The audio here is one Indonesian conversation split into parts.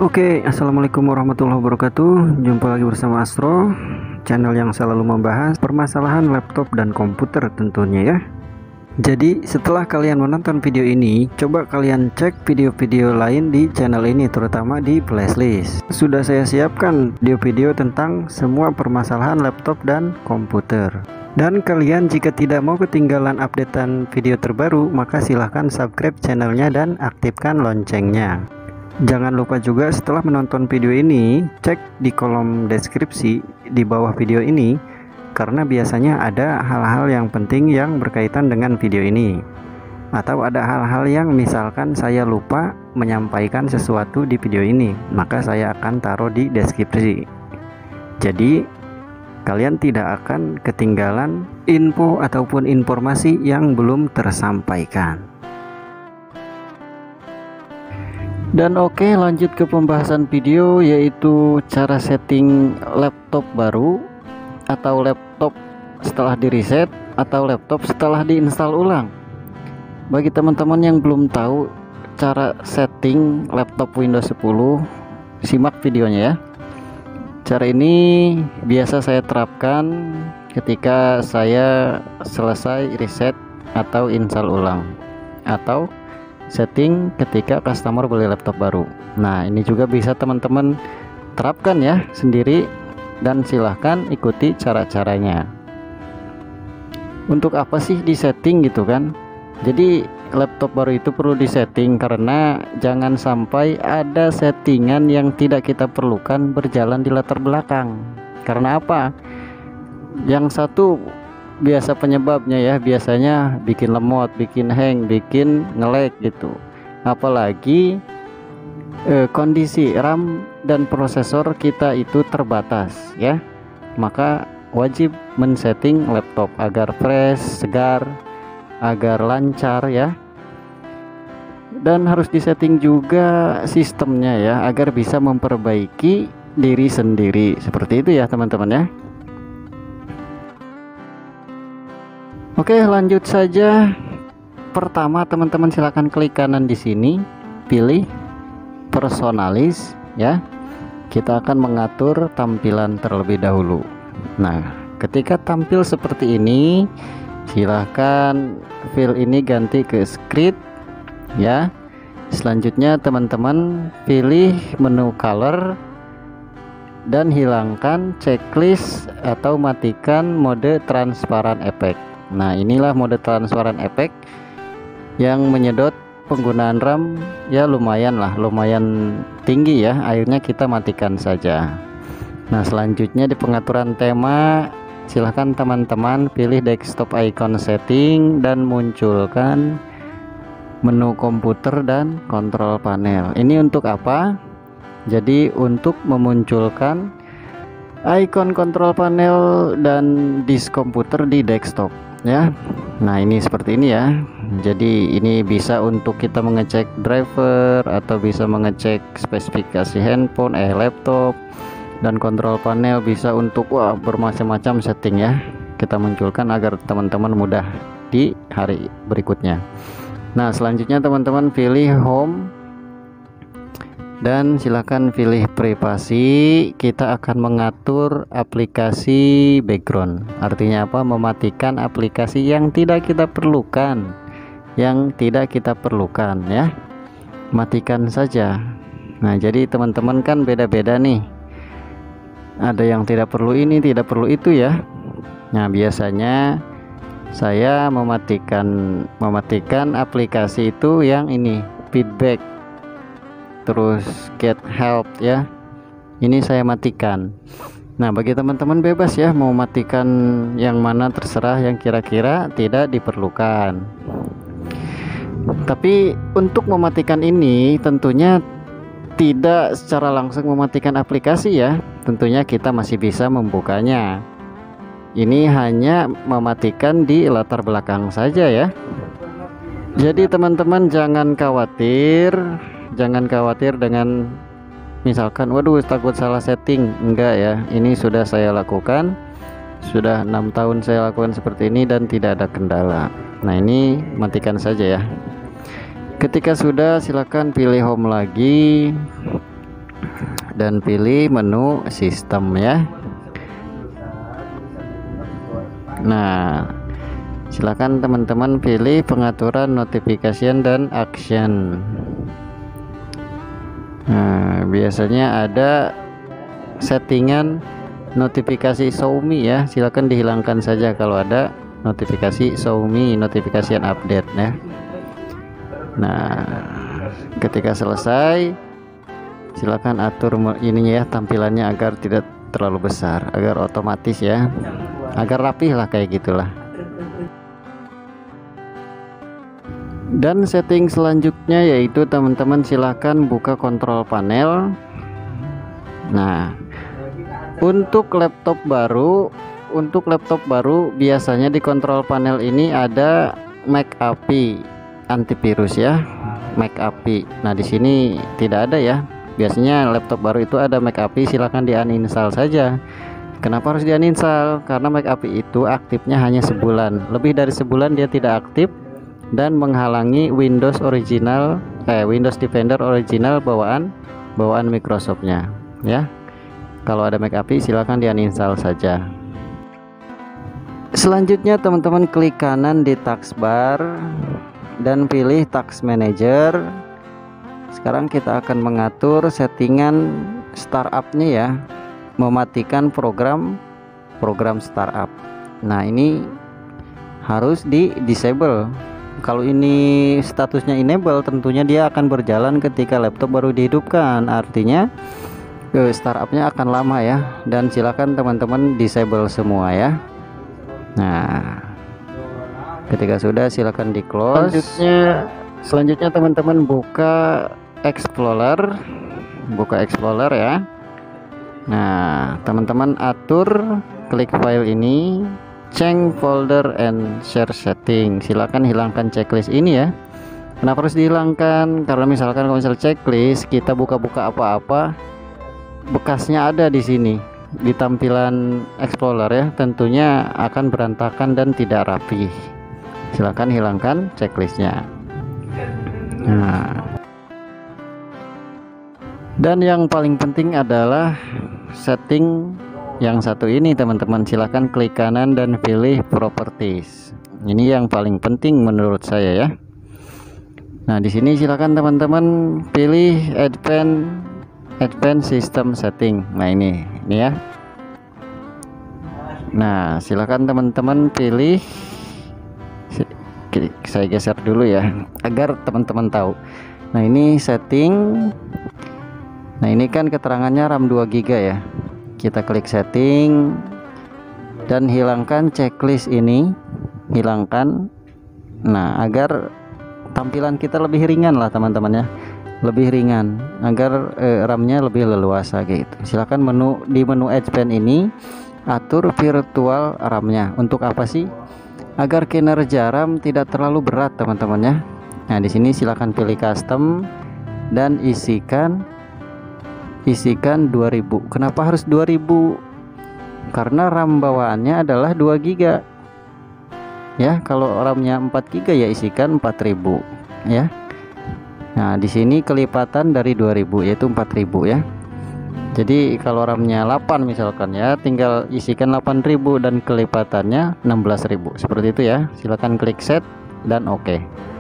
Oke, assalamualaikum warahmatullahi wabarakatuh. Jumpa lagi bersama Astro, channel yang selalu membahas permasalahan laptop dan komputer tentunya ya. Jadi setelah kalian menonton video ini, coba kalian cek video-video lain di channel ini, terutama di playlist. Sudah saya siapkan video-video tentang semua permasalahan laptop dan komputer. Dan kalian jika tidak mau ketinggalan updatean video terbaru, maka silahkan subscribe channelnya dan aktifkan loncengnya. Jangan lupa juga setelah menonton video ini, cek di kolom deskripsi di bawah video ini, karena biasanya ada hal-hal yang penting yang berkaitan dengan video ini, atau ada hal-hal yang misalkan saya lupa menyampaikan sesuatu di video ini, maka saya akan taruh di deskripsi. Jadi kalian tidak akan ketinggalan info ataupun informasi yang belum tersampaikan. Dan oke, lanjut ke pembahasan video, yaitu cara setting laptop baru atau laptop setelah di reset atau laptop setelah diinstal ulang. Bagi teman-teman yang belum tahu cara setting laptop Windows 10, simak videonya ya. Cara ini biasa saya terapkan ketika saya selesai reset atau install ulang, atau setting ketika customer beli laptop baru. Nah, ini juga bisa teman-teman terapkan ya sendiri, dan silahkan ikuti cara-caranya. Untuk apa sih di setting gitu kan? Jadi laptop baru itu perlu di setting karena jangan sampai ada settingan yang tidak kita perlukan berjalan di latar belakang. Karena apa? Yang satu biasa penyebabnya ya, biasanya bikin lemot, bikin hang, bikin nge-lag gitu. Apalagi kondisi RAM dan prosesor kita itu terbatas ya, maka wajib men-setting laptop agar fresh, segar, agar lancar ya. Dan harus disetting juga sistemnya ya, agar bisa memperbaiki diri sendiri. Seperti itu ya teman-teman ya. Oke, lanjut saja. Pertama, teman-teman silakan klik kanan di sini, pilih personalis ya. Kita akan mengatur tampilan terlebih dahulu. Nah, ketika tampil seperti ini, silahkan file ini ganti ke script ya. Selanjutnya teman-teman pilih menu color dan hilangkan checklist atau matikan mode transparan effect. Nah, inilah mode transparan effect yang menyedot penggunaan RAM ya, lumayan tinggi ya, akhirnya kita matikan saja. Nah, selanjutnya di pengaturan tema silahkan teman-teman pilih desktop icon setting dan munculkan menu komputer dan kontrol panel. Ini untuk apa? Jadi untuk memunculkan icon kontrol panel dan disk komputer di desktop ya. Nah, ini seperti ini ya. Jadi ini bisa untuk kita mengecek driver atau bisa mengecek spesifikasi handphone, laptop, dan kontrol panel bisa untuk bermacam-macam setting ya. Kita munculkan agar teman-teman mudah di hari berikutnya. Nah, selanjutnya teman-teman pilih home dan silakan pilih privasi. Kita akan mengatur aplikasi background. Artinya apa? Mematikan aplikasi yang tidak kita perlukan, ya. Matikan saja. Nah, jadi teman-teman kan beda-beda nih. Ada yang tidak perlu ini, tidak perlu itu ya. Nah, biasanya saya mematikan aplikasi itu yang ini, feedback, terus get help ya, ini saya matikan. Nah, bagi teman-teman bebas ya, mau matikan yang mana terserah, yang kira-kira tidak diperlukan. Tapi untuk mematikan ini tentunya tidak secara langsung mematikan aplikasi ya, tentunya kita masih bisa membukanya. Ini hanya mematikan di latar belakang saja ya. Jadi teman-teman jangan khawatir dengan misalkan waduh takut salah setting. Enggak ya, ini sudah saya lakukan, sudah 6 tahun saya lakukan seperti ini dan tidak ada kendala. Nah, ini matikan saja ya. Ketika sudah, silakan pilih home lagi dan pilih menu sistem ya. Nah, silakan teman-teman pilih pengaturan notification dan action. Nah, biasanya ada settingan notifikasi Xiaomi ya, silakan dihilangkan saja kalau ada notifikasi Xiaomi notification update ya. Nah, ketika selesai silakan atur ininya ya, tampilannya agar tidak terlalu besar, agar otomatis ya, agar rapih lah kayak gitulah. Dan setting selanjutnya yaitu teman-teman silahkan buka kontrol panel. Nah, untuk laptop baru biasanya di kontrol panel ini ada McAfee antivirus ya, McAfee. Nah, di sini tidak ada ya. Biasanya laptop baru itu ada McAfee, silahkan di uninstall saja. Kenapa harus di uninstall? Karena McAfee itu aktifnya hanya sebulan, lebih dari sebulan dia tidak aktif dan menghalangi Windows Defender original bawaan Microsoftnya ya. Kalau ada McAfee silahkan di uninstall saja. Selanjutnya teman-teman klik kanan di taskbar dan pilih Task Manager. Sekarang kita akan mengatur settingan startup-nya ya, mematikan program startup. Nah, ini harus di disable. Kalau ini statusnya enable, tentunya dia akan berjalan ketika laptop baru dihidupkan, artinya startupnya akan lama ya. Dan silakan teman-teman disable semua ya. Nah, ketika sudah silakan di close. Selanjutnya teman-teman buka Explorer ya. Nah, teman-teman atur, klik file ini, change folder and share setting. Silakan hilangkan checklist ini ya. Kenapa harus dihilangkan? Karena misalkan kalau misal checklist kita buka-buka apa-apa, bekasnya ada di sini di tampilan Explorer ya, tentunya akan berantakan dan tidak rapi. Silakan hilangkan checklistnya. Nah, dan yang paling penting adalah setting yang satu ini teman-teman, silahkan klik kanan dan pilih properties. Ini yang paling penting menurut saya ya. Nah, di sini silahkan teman-teman pilih advanced system setting. Nah, ini ya. Nah, silahkan teman-teman pilih. Saya geser dulu ya agar teman-teman tahu. Nah, ini setting. Nah, ini kan keterangannya RAM 2 GB ya. Kita klik setting dan hilangkan checklist ini, hilangkan. Nah, agar tampilan kita lebih ringan lah teman-teman ya, lebih ringan, agar RAM-nya lebih leluasa gitu. Silahkan di menu expand ini atur virtual RAM-nya. Untuk apa sih? Agar kinerja RAM tidak terlalu berat teman-teman ya. Nah, di sini silahkan pilih custom dan isikan 2000. Kenapa harus 2000? Karena RAM bawaannya adalah 2 GB ya. Kalau RAM-nya 4 GB ya isikan 4000 ya. Nah, di sini kelipatan dari 2000 yaitu 4000 ya. Jadi kalau RAM-nya 8 misalkan ya, tinggal isikan 8000 dan kelipatannya 16000 seperti itu ya. Silahkan klik set dan oke.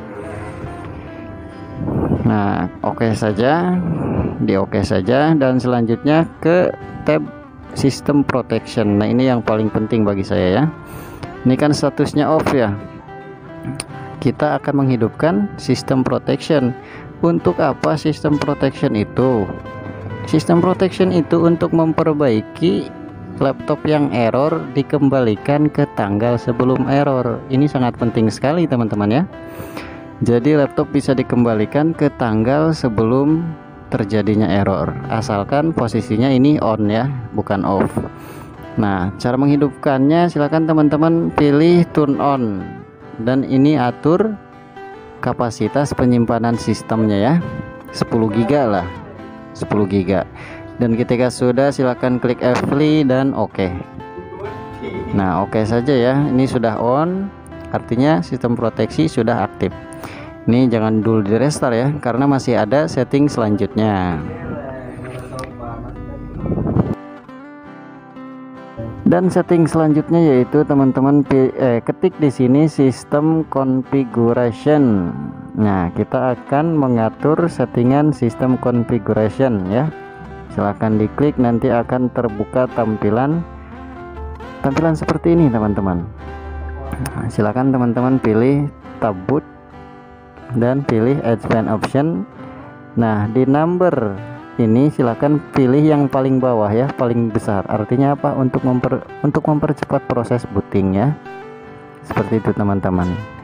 Nah, oke saja, di oke saja, dan selanjutnya ke tab System Protection. Nah, ini yang paling penting bagi saya ya. Ini kan statusnya off ya. Kita akan menghidupkan System Protection. Untuk apa System Protection itu? System Protection itu untuk memperbaiki laptop yang error dikembalikan ke tanggal sebelum error. Ini sangat penting sekali teman-teman ya. Jadi laptop bisa dikembalikan ke tanggal sebelum terjadinya error, asalkan posisinya ini on ya, bukan off. Nah, cara menghidupkannya silakan teman-teman pilih turn on, dan ini atur kapasitas penyimpanan sistemnya ya, 10 GB lah, 10 GB. Dan ketika sudah silakan klik apply dan oke. Nah, oke saja ya. Ini sudah on, artinya sistem proteksi sudah aktif. Ini jangan dulu di restart ya, karena masih ada setting selanjutnya. Dan setting selanjutnya yaitu teman-teman ketik di sini sistem configuration. Nah, kita akan mengatur settingan sistem configuration ya. Silahkan diklik, nanti akan terbuka tampilan seperti ini teman-teman. Silakan teman-teman pilih tab boot dan pilih advanced option. Nah, di number ini silakan pilih yang paling bawah ya, paling besar. Artinya apa? Untuk mempercepat proses booting ya. Seperti itu teman-teman.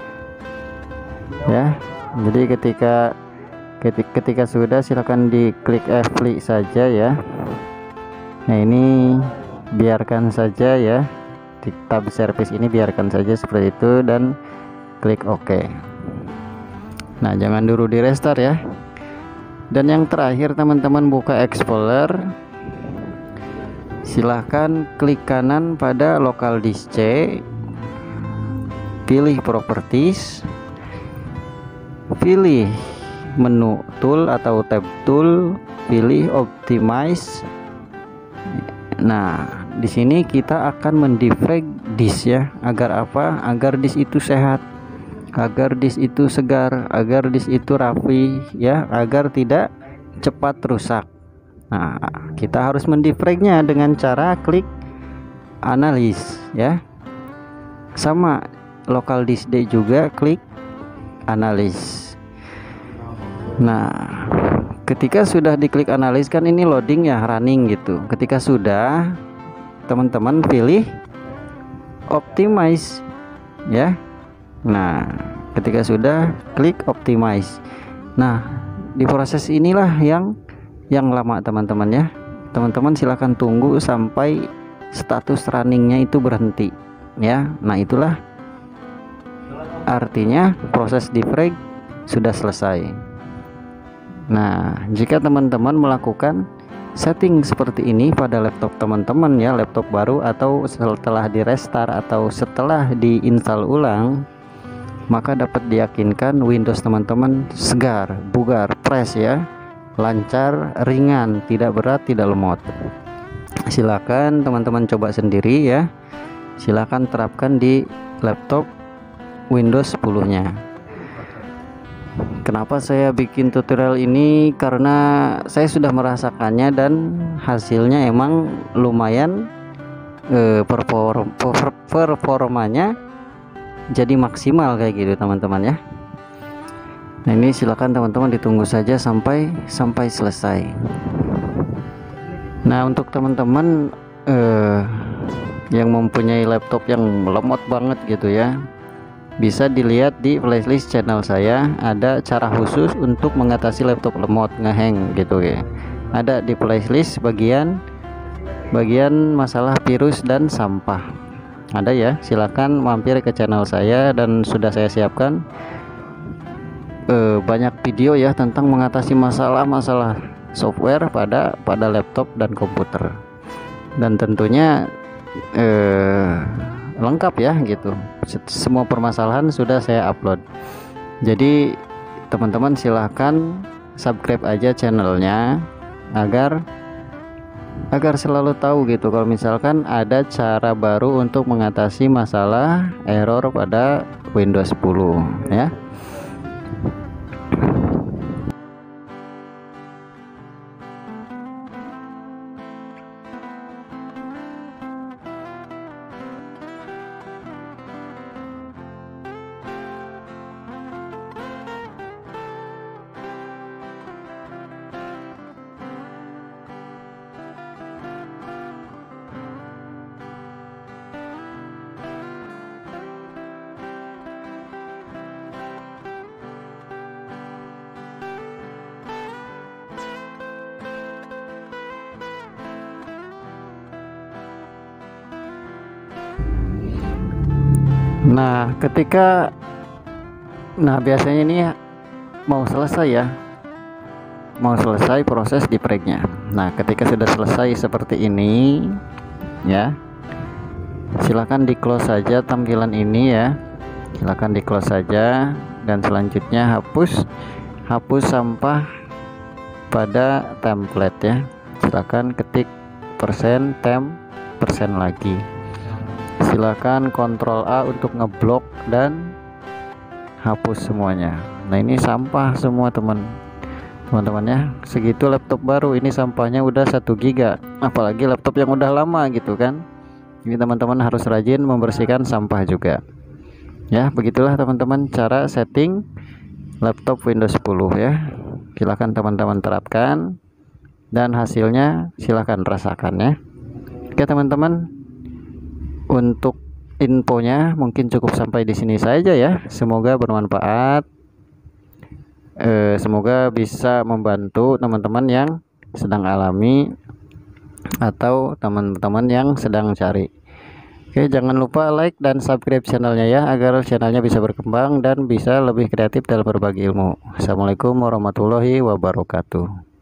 Ya. Jadi ketika sudah, silakan diklik apply saja ya. Nah, ini biarkan saja ya. Di tab service ini biarkan saja seperti itu dan klik OK. Nah, jangan dulu di restart ya. Dan yang terakhir teman-teman buka Explorer, silahkan klik kanan pada local disk C, pilih properties, pilih menu tool atau tab tool, pilih optimize. Nah, di sini kita akan mendefrag disk ya. Agar apa? Agar disk itu sehat, agar disk itu segar, agar disk itu rapi ya, agar tidak cepat rusak. Nah, kita harus mendefragnya dengan cara klik analysis ya. Sama local disk D juga klik analysis. Nah, ketika sudah diklik analysis kan ini loading ya, running gitu. Ketika sudah, teman-teman pilih optimize ya. Nah, ketika sudah klik optimize. Nah, di proses inilah yang lama teman-teman ya. Teman-teman silahkan tunggu sampai status runningnya itu berhenti ya. Nah, itulah artinya proses defrag sudah selesai. Nah, jika teman-teman melakukan setting seperti ini pada laptop teman-teman ya, laptop baru atau setelah di restart atau setelah diinstal ulang, maka dapat diyakinkan Windows teman-teman segar, bugar, fresh ya, lancar, ringan, tidak berat, tidak lemot. Silakan teman-teman coba sendiri ya. Silakan terapkan di laptop Windows 10-nya. Kenapa saya bikin tutorial ini? Karena saya sudah merasakannya dan hasilnya emang lumayan, performanya jadi maksimal kayak gitu teman-teman ya. Nah, ini silakan teman-teman ditunggu saja sampai selesai. Nah, untuk teman-teman yang mempunyai laptop yang lemot banget gitu ya, bisa dilihat di playlist channel saya, ada cara khusus untuk mengatasi laptop lemot ngehang gitu ya. Ada di playlist bagian masalah virus dan sampah. Ada ya, silakan mampir ke channel saya dan sudah saya siapkan banyak video ya tentang mengatasi masalah-masalah software pada laptop dan komputer. Dan tentunya lengkap ya gitu. Semua permasalahan sudah saya upload. Jadi teman-teman silahkan subscribe aja channelnya agar selalu tahu gitu kalau misalkan ada cara baru untuk mengatasi masalah error pada Windows 10 ya. Nah, biasanya ini mau selesai ya, mau selesai proses defragnya. Nah, ketika sudah selesai seperti ini ya, silakan di close saja tampilan ini ya, silakan di close saja dan selanjutnya hapus sampah pada template ya. Silakan ketik %temp% lagi. Silakan Ctrl A untuk ngeblok dan hapus semuanya. Nah ini sampah semua teman-teman ya. Segitu laptop baru, ini sampahnya udah 1 GB, apalagi laptop yang udah lama gitu kan. Ini teman-teman harus rajin membersihkan sampah juga ya. Begitulah teman-teman cara setting laptop Windows 10 ya. Silahkan teman-teman terapkan dan hasilnya silahkan rasakan ya. Oke teman-teman, untuk infonya mungkin cukup sampai di sini saja ya. Semoga bermanfaat, semoga bisa membantu teman-teman yang sedang alami atau teman-teman yang sedang cari. Oke, jangan lupa like dan subscribe channelnya ya, agar channelnya bisa berkembang dan bisa lebih kreatif dalam berbagi ilmu. Assalamualaikum warahmatullahi wabarakatuh.